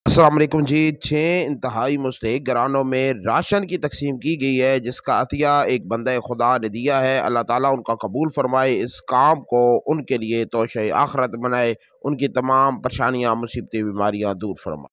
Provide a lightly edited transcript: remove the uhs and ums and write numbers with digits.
अस्सलाम वालेकुम जी। 6 इंतहाई मुस्तहिक घरानों में राशन की तकसीम की गई है, जिसका अतिया एक बंदे खुदा ने दिया है। अल्लाह ताला उनका कबूल फरमाए, इस काम को उनके लिए तोशे आखरत बनाए, उनकी तमाम परेशानियाँ, मुसीबतें, बीमारियाँ दूर फरमाए।